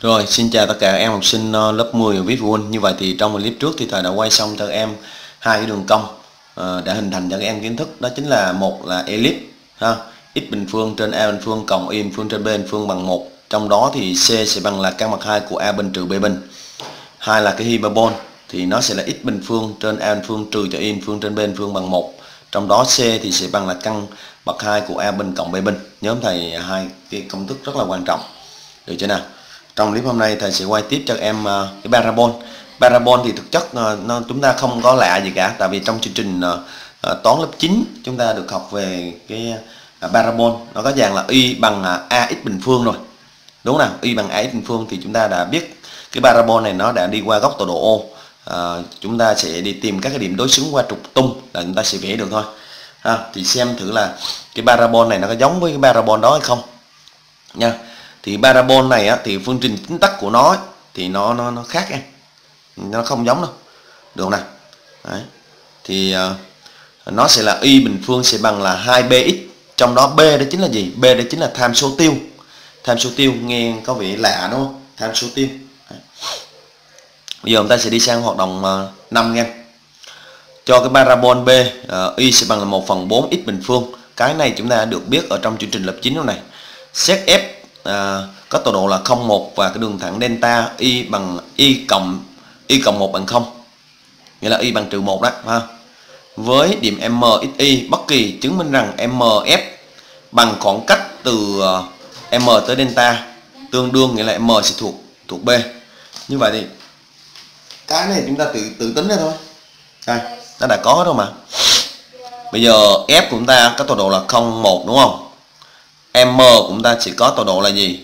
Rồi, xin chào tất cả các em học sinh lớp 10 viết phụ huynh. Như vậy thì trong clip trước thì thầy đã quay xong cho các em hai cái đường cong đã hình thành cho các em kiến thức, đó chính là một là ellipse ha, x bình phương trên a bình phương cộng y bình phương trên b bình phương bằng 1. Trong đó thì c sẽ bằng là căn bậc 2 của a bình trừ b bình. Hai là cái hyperbol thì nó sẽ là x bình phương trên a bình phương trừ cho y bình phương trên b bình phương bằng 1. Trong đó c thì sẽ bằng là căn bậc 2 của a bình cộng b bình. Nhớ thầy hai cái công thức rất là quan trọng. Được chưa nào? Trong clip hôm nay thầy sẽ quay tiếp cho các em cái parabol. Parabol thì thực chất chúng ta không có lạ gì cả, tại vì trong chương trình toán lớp 9 chúng ta được học về cái parabol. Nó có dạng là y bằng ax bình phương rồi, đúng nào? Y bằng ax bình phương thì chúng ta đã biết cái parabol này nó đã đi qua góc tọa độ O. Chúng ta sẽ đi tìm các cái điểm đối xứng qua trục tung là chúng ta sẽ vẽ được thôi. Thì xem thử là cái parabol này nó có giống với cái parabol đó hay không nha. Thì parabol này thì phương trình tính tắc của nó thì nó khác em, nó không giống đâu, được không nào? Đấy. Thì nó sẽ là y bình phương sẽ bằng là 2bx, trong đó b đó chính là gì? B đó chính là tham số tiêu. Tham số tiêu nghe có vẻ lạ đúng không? Tham số tiêu. Đấy. Bây giờ chúng ta sẽ đi sang hoạt động 5 nha. Cho cái parabol b y sẽ bằng là 1/4 x bình phương. Cái này chúng ta đã được biết ở trong chương trình lớp 9 lúc này. Xét f có tọa độ là 0,1 và cái đường thẳng delta y bằng y cộng 1 bằng 0, nghĩa là y bằng trừ 1 đó ha. Với điểm MXY bất kỳ chứng minh rằng MF bằng khoảng cách từ M tới delta tương đương, nghĩa là M sẽ thuộc B. Như vậy thì cái này chúng ta tự tính ra thôi. Đây, nó đã có đâu mà. Bây giờ F của chúng ta có tọa độ là 0,1 đúng không? M của chúng ta chỉ có tọa độ là gì?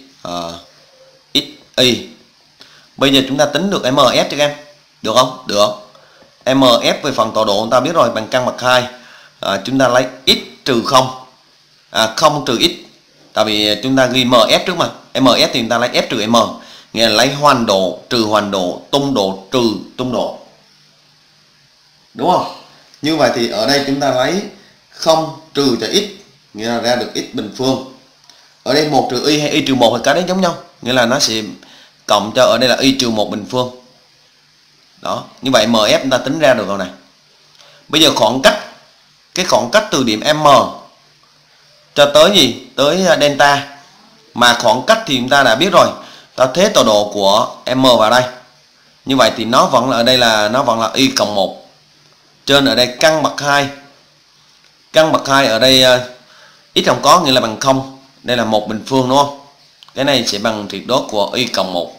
XY. Bây giờ chúng ta tính được MF cho các em. Được không? Được. MF về phần tọa độ chúng ta biết rồi, bằng căn bậc 2. Chúng ta lấy x trừ 0. 0 trừ x. Tại vì chúng ta ghi MF trước mà. MF thì chúng ta lấy F trừ M. Nghĩa là lấy hoàn độ trừ hoàn độ, tung độ trừ tung độ. Đúng không? Như vậy thì ở đây chúng ta lấy 0 trừ cho x, nghĩa là ra được x bình phương. Ở đây 1 trừ y hay y trừ 1 thì cái đấy giống nhau, nghĩa là nó sẽ cộng cho ở đây là y trừ 1 bình phương. Đó, như vậy MF chúng ta tính ra được rồi này. Bây giờ cái khoảng cách từ điểm M cho tới gì? Tới delta. Mà khoảng cách thì chúng ta đã biết rồi, ta thế tọa độ của M vào đây. Như vậy thì nó vẫn là ở đây là y cộng 1. Trên ở đây căn bậc 2. Căn bậc 2 ở đây x không có, nghĩa là bằng 0. Đây là 1 bình phương đúng không? Cái này sẽ bằng tuyệt đối của y cộng 1.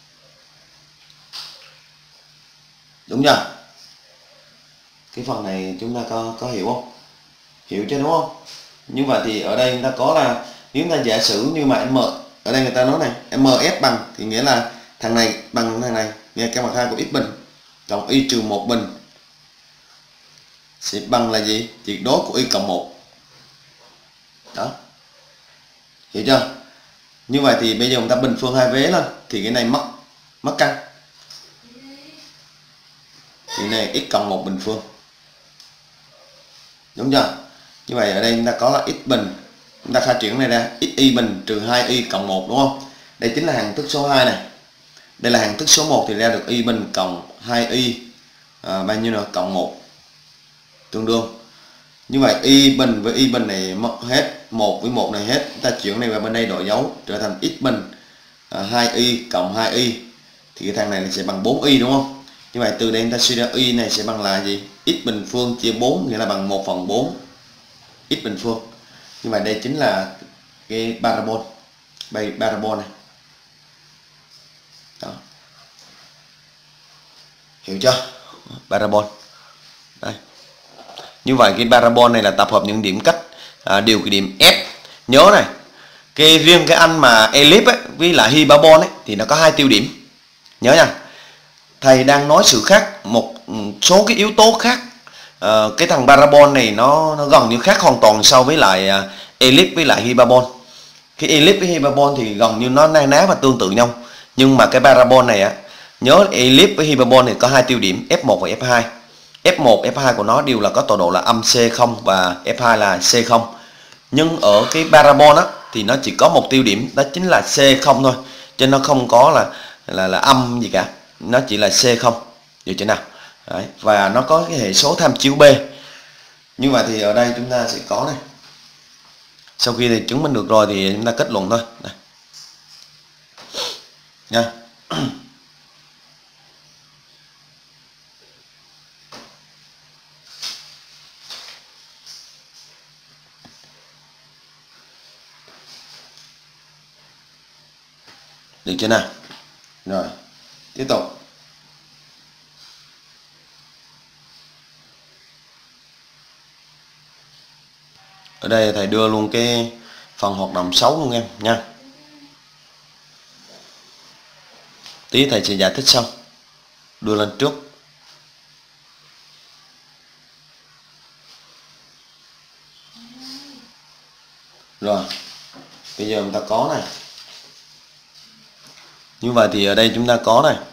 Đúng chưa? Cái phần này chúng ta có hiểu không? Hiểu chứ đúng không? Như vậy thì ở đây chúng ta có là nếu ta giả sử như mà M ở đây người ta nói này, MF bằng thì nghĩa là thằng này bằng thằng này, nghĩa căn bậc 2 của x bình cộng y trừ 1 bình sẽ bằng là gì? Tuyệt đối của y cộng 1. Đó. Hiểu chưa? Như vậy thì bây giờ chúng ta bình phương hai vế lên thì cái này mất căn. Thì này x cộng 1 bình phương. Đúng chưa? Như vậy ở đây chúng ta có là x bình. Chúng ta khai triển này ra, xy bình trừ 2y cộng 1 đúng không? Đây chính là hằng thức số 2 này. Đây là hằng thức số 1 thì ra được y bình cộng 2y bao nhiêu nào? Cộng 1. Tương đương. Như vậy y bình với y bình này mất hết, 1 với 1 này hết. Chúng ta chuyển này vào bên đây đổi dấu trở thành x bình 2y cộng 2y thì cái thằng này sẽ bằng 4y đúng không? Như vậy từ đây chúng ta suy ra y này sẽ bằng là gì? X bình phương chia 4 nghĩa là bằng 1/4 x bình phương. Như vậy đây chính là cái parabol này. Đó. Hiểu chưa? Parabol. Đây. Như vậy cái parabol này là tập hợp những điểm cách điều cái điểm F. Nhớ này, riêng cái anh mà ellipse với lại hyperbol ấy thì nó có hai tiêu điểm. Nhớ nha. Thầy đang nói sự khác một số cái yếu tố khác. Cái thằng parabol này nó gần như khác hoàn toàn so với lại ellipse với lại hyperbol. Cái ellipse với hyperbol thì gần như nó na ná và tương tự nhau. Nhưng mà cái parabol này nhớ ellipse với hyperbol thì có hai tiêu điểm F1 và F2. F1, F2 của nó đều là có tọa độ là âm C0 và F2 là C0. Nhưng ở cái parabol thì nó chỉ có một tiêu điểm, đó chính là C0 thôi. chứ nó không có là âm gì cả, nó chỉ là C0, được chưa nào? Đấy. Và nó có cái hệ số tham chiếu B. Như vậy thì ở đây chúng ta sẽ có này, sau khi thì chứng minh được rồi thì chúng ta kết luận thôi này nha. Được chưa nào? Rồi tiếp tục. Ở đây thầy đưa luôn cái phần hoạt động 6 luôn em nha. Tí thầy sẽ giải thích xong. Đưa lên trước. Rồi bây giờ chúng ta có này. Như vậy thì ở đây chúng ta có này.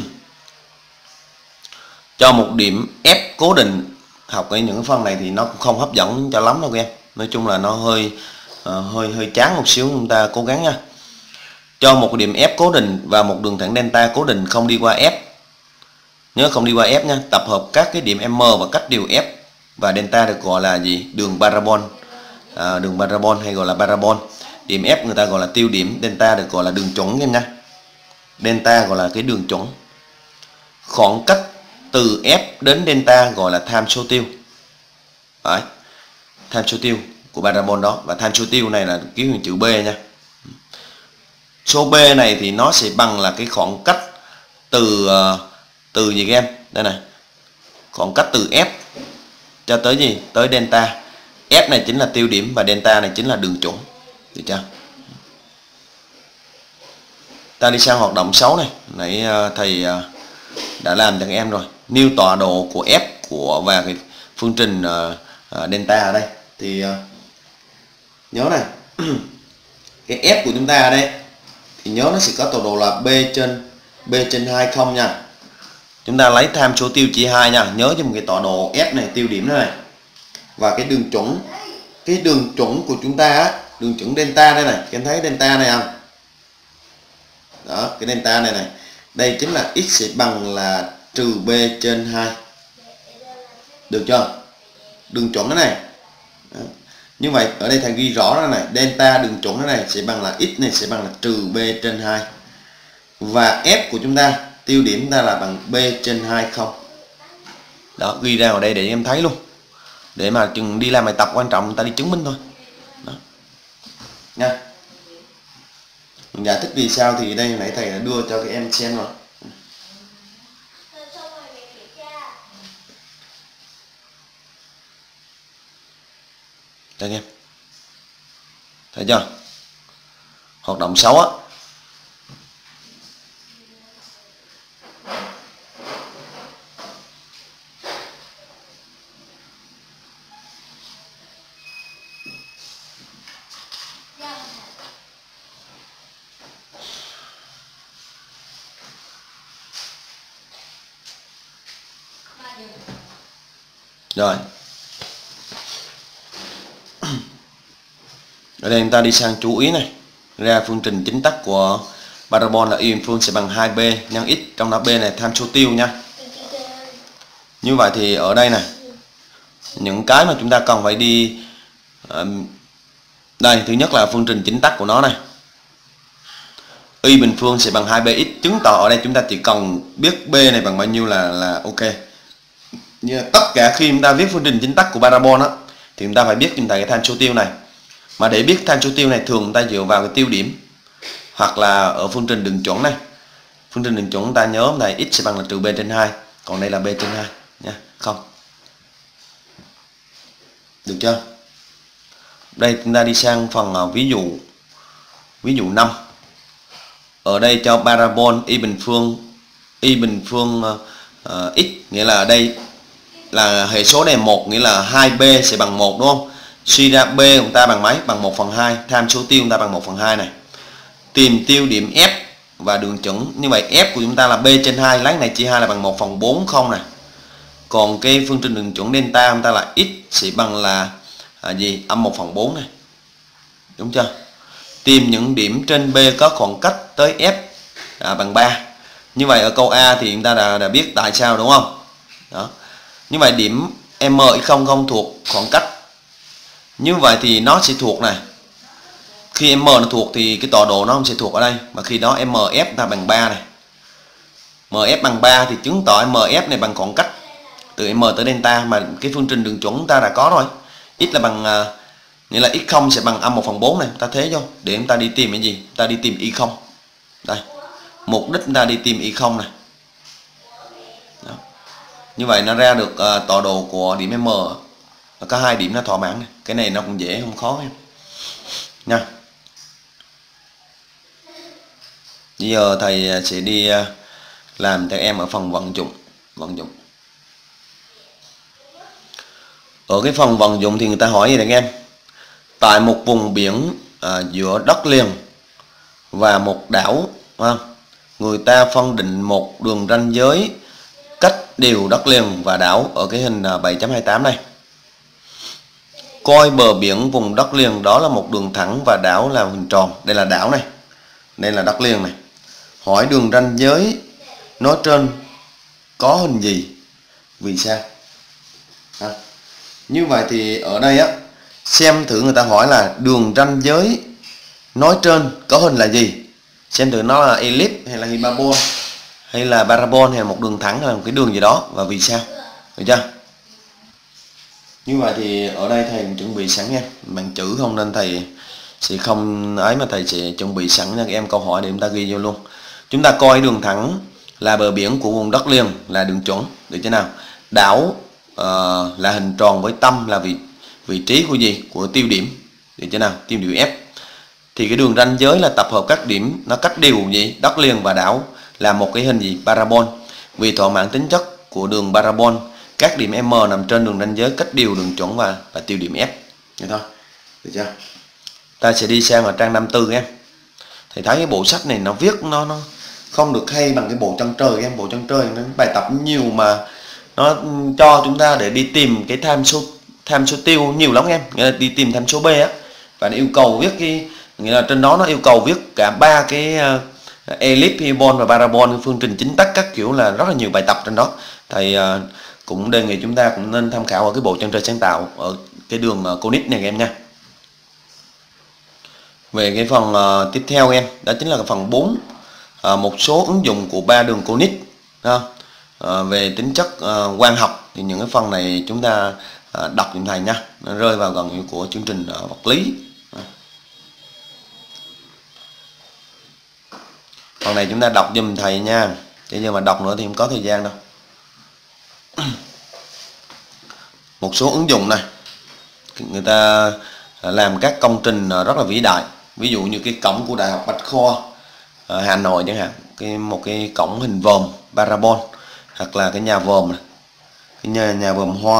Cho một điểm F cố định. Học cái những phần này thì nó cũng không hấp dẫn cho lắm đâu các em. Nói chung là nó hơi chán một xíu, chúng ta cố gắng nha. Cho một điểm F cố định và một đường thẳng delta cố định không đi qua F. Nhớ không đi qua F nha. Tập hợp các cái điểm M và cách điều F và delta được gọi là gì? Đường parabol. Đường parabol hay gọi là parabol. Điểm F người ta gọi là tiêu điểm, delta được gọi là đường chuẩn em nha. Delta gọi là cái đường chuẩn. Khoảng cách từ F đến delta gọi là tham số tiêu. Đấy. Tham số tiêu của parabol đó, và tham số tiêu này là ký hiệu chữ B nha. Số B này thì nó sẽ bằng là cái khoảng cách từ gì các em? Đây này. Khoảng cách từ F cho tới gì? Tới delta. F này chính là tiêu điểm và delta này chính là đường chuẩn. Được chưa? Ta đi sang hoạt động 6 này. Nãy thầy đã làm cho các em rồi. Nêu tọa độ của F và cái phương trình delta ở đây. Thì nhớ này. Cái F của chúng ta ở đây thì nhớ nó sẽ có tọa độ là B trên 20 nha. Chúng ta lấy tham số tiêu chia 2 nha. Nhớ cho một cái tọa độ F này, tiêu điểm này. Và cái đường chuẩn. Cái đường chuẩn của chúng ta á, đường chuẩn delta đây này, các em thấy delta này không? Đó, cái delta này này. Đây chính là x sẽ bằng là trừ B trên 2. Được chưa? Đường chuẩn cái này. Đó. Như vậy ở đây thầy ghi rõ ra này, delta đường chuẩn cái này sẽ bằng là x này sẽ bằng là trừ B trên 2. Và f của chúng ta, tiêu điểm chúng ta là bằng B trên 20. Đó, ghi ra ở đây để em thấy luôn. Để mà chừng đi làm bài tập quan trọng người ta đi chứng minh thôi. Đó. Nha. Mình giải thích vì sao thì đây nãy thầy đã đưa cho các em xem rồi. Đây em. Thấy chưa? Hoạt động 6 á. Rồi. Ở đây chúng ta đi sang chú ý này. Ra phương trình chính tắc của parabol là y bình phương sẽ bằng 2b nhân x, trong đó b này tham số tiêu nha. Như vậy thì ở đây này, những cái mà chúng ta cần phải đi đây, thứ nhất là phương trình chính tắc của nó này. Y bình phương sẽ bằng 2bx, chứng tỏ ở đây chúng ta chỉ cần biết b này bằng bao nhiêu là ok. Như tất cả khi chúng ta viết phương trình chính tắc của parabol á thì chúng ta phải biết chúng ta cái tham số tiêu này. Mà để biết tham số tiêu này thường chúng ta dựa vào cái tiêu điểm hoặc là ở phương trình đường chuẩn này. Phương trình đường chuẩn chúng ta nhớ này, x sẽ bằng là trừ b trên 2, còn đây là b trên 2 nha. Không. Được chưa? Đây chúng ta đi sang phần ví dụ 5. Ở đây cho parabol y bình phương x, nghĩa là ở đây là hệ số này 1, nghĩa là 2b sẽ bằng 1 đúng không? Suy ra b của chúng ta bằng mấy? Bằng 1/2. Tham số tiêu chúng ta bằng 1/2 này. Tìm tiêu điểm f và đường chuẩn. Như vậy f của chúng ta là b trên 2, lấy này chia 2 là bằng 1/4 không này. Còn cái phương trình đường chuẩn delta chúng ta là x sẽ bằng là gì? Âm 1/4 này. Đúng chưa? tìm những điểm trên B có khoảng cách tới F bằng 3. Như vậy ở câu A thì chúng ta đã biết tại sao đúng không? Đó. Như vậy điểm MX0 không thuộc khoảng cách. Như vậy thì nó sẽ thuộc này. Khi M nó thuộc thì cái tọa độ nó không sẽ thuộc ở đây, mà khi đó MF ta bằng 3 này. MF bằng 3 thì chứng tỏ MF này bằng khoảng cách từ M tới delta, mà cái phương trình đường chuẩn ta đã có rồi. X là bằng nghĩa là x0 sẽ bằng âm 1/4 này, ta thế cho để chúng ta đi tìm cái gì? Ta đi tìm y0. Đây. Mục đích ta đi tìm y0 này. Đó. Như vậy nó ra được tọa độ của điểm M. Nó có 2 điểm nó thỏa mãn này. Cái này nó cũng dễ không khó em. Nha. Bây giờ thầy sẽ đi làm cho em ở phần vận dụng. Ở cái phần vận dụng thì người ta hỏi gì đấy em? Tại một vùng biển giữa đất liền và một đảo, người ta phân định một đường ranh giới cách đều đất liền và đảo ở cái hình 7.28 này. Coi bờ biển vùng đất liền đó là một đường thẳng và đảo là hình tròn. Đây là đảo này, đây là đất liền này. Hỏi đường ranh giới nói trên có hình gì, vì sao? Như vậy thì ở đây á, xem thử người ta hỏi là đường ranh giới nói trên có hình là gì. Xem thử nó là ellipse hay là hyperbol hay là parabol hay là một đường thẳng hay là một cái đường gì đó, và vì sao, được chưa? Như vậy thì ở đây thầy chuẩn bị sẵn nha, bằng chữ không nên thầy sẽ không ấy, mà thầy sẽ chuẩn bị sẵn cho các em câu hỏi để chúng ta ghi vô luôn. Chúng ta coi đường thẳng là bờ biển của vùng đất liền là đường chuẩn, được chưa nào? Đảo là hình tròn với tâm là vị trí của gì? Của tiêu điểm, được chưa nào? Tiêu điểm F. Thì cái đường ranh giới là tập hợp các điểm nó cách đều gì? Đất liền và đảo là một cái hình gì? Parabol. Vì thỏa mãn tính chất của đường parabol, các điểm M nằm trên đường ranh giới cách đều đường chuẩn và tiêu điểm F. Vậy thôi, được chưa? Ta sẽ đi sang ở trang 54 em. Thầy thấy cái bộ sách này nó viết nó không được hay bằng cái bộ chân trời em. Bộ chân trời nó bài tập nhiều mà nó cho chúng ta để đi tìm cái tham số tiêu nhiều lắm em, nghĩa là đi tìm tham số B á, và nó yêu cầu viết cái, nghĩa là trên đó nó yêu cầu viết cả ba cái ellipse, hyperbol và parabol, phương trình chính tắc các kiểu, là rất là nhiều bài tập trên đó. Thầy cũng đề nghị chúng ta cũng nên tham khảo ở cái bộ chân trời sáng tạo ở cái đường conic này em nha. Về cái phần tiếp theo em, đó chính là cái phần 4, một số ứng dụng của ba đường conic. Về tính chất quang học thì những cái phần này chúng ta đọc giùm thầy nha, nó rơi vào gần của chương trình vật lý. Phần này chúng ta đọc giùm thầy nha, chứ giờ mà đọc nữa thì không có thời gian đâu. Một số ứng dụng này, người ta làm các công trình rất là vĩ đại. Ví dụ như cái cổng của Đại học Bách Khoa Hà Nội chẳng hạn, một cái cổng hình vòm parabol, hoặc là cái nhà vòm này, cái nhà vòm hoa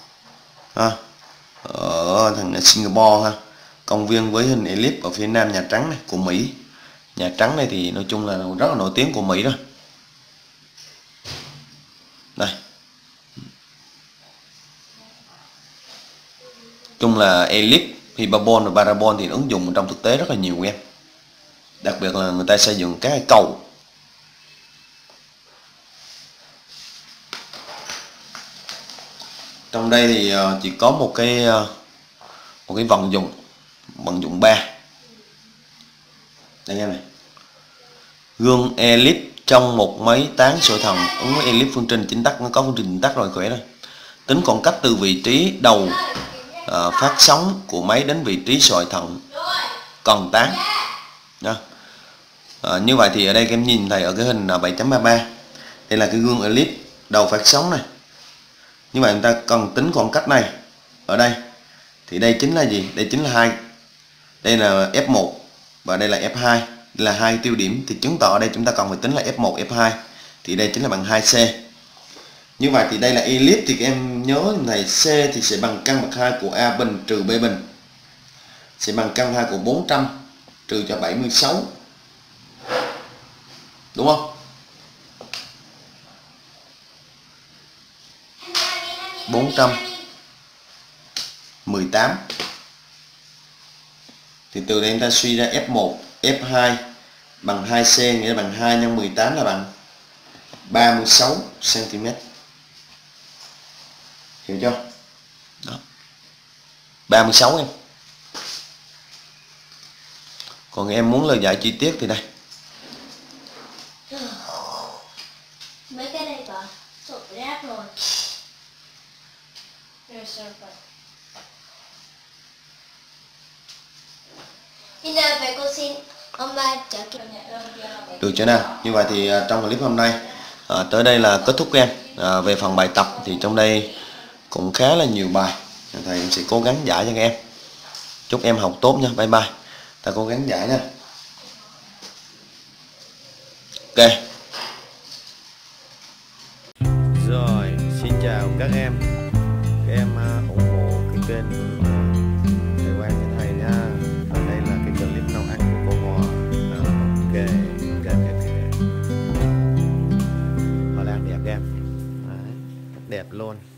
ở thằng Singapore công viên với hình ellipse ở phía nam Nhà Trắng này của Mỹ. Nhà Trắng này thì nói chung là rất là nổi tiếng của Mỹ rồi. Đây, chung là ellipse, hyperbol và parabol thì ứng dụng trong thực tế rất là nhiều em. Đặc biệt là người ta xây dựng các cái cầu. Trong đây thì chỉ có một cái vận dụng 3. Đây nghe này. Gương ellipse trong một máy tán sỏi thần ứng với ellipse phương trình chính tắc, nó có phương trình chính tắc rồi, khỏe rồi. Tính khoảng cách từ vị trí đầu phát sóng của máy đến vị trí sỏi thần còn tán. Như vậy thì ở đây các em nhìn thấy ở cái hình 7.33, đây là cái gương ellipse đầu phát sóng này. Như vậy chúng ta cần tính khoảng cách này ở đây, thì đây chính là gì? Đây chính là 2, đây là F1 và đây là F2, đây là hai tiêu điểm, thì chứng tỏ ở đây chúng ta cần phải tính là F1 F2, thì đây chính là bằng 2C. Như vậy thì đây là ellipse, thì các em nhớ này, C thì sẽ bằng căn bậc 2 của A bình trừ B bình, sẽ bằng căn 2 của 400 trừ cho 76, đúng không? 418 Thì từ đây chúng ta suy ra F1 F2 bằng 2C, nghĩa là bằng 2 nhân 18 là bằng 36 cm. Hiểu chưa? Đó. 36 em. Còn em muốn lời giải chi tiết thì đây. Mấy cái đây có sổ ráp rồi. Đi nào về cô xin ông ba trả kiểu Được chưa nào? Như vậy thì trong clip hôm nay tới đây là kết thúc em. Về phần bài tập thì trong đây cũng khá là nhiều bài, thầy sẽ cố gắng giải cho các em. Chúc em học tốt nha. Bye bye. Ta cố gắng giải nha. Ok. Rồi, xin chào các em. Các em ủng hộ cái kênh thầy Quang với thầy nha. Và đây là cái clip nấu ăn của cô Hòa. Ok. Hoa lan đẹp em. Đấy, rất đẹp luôn.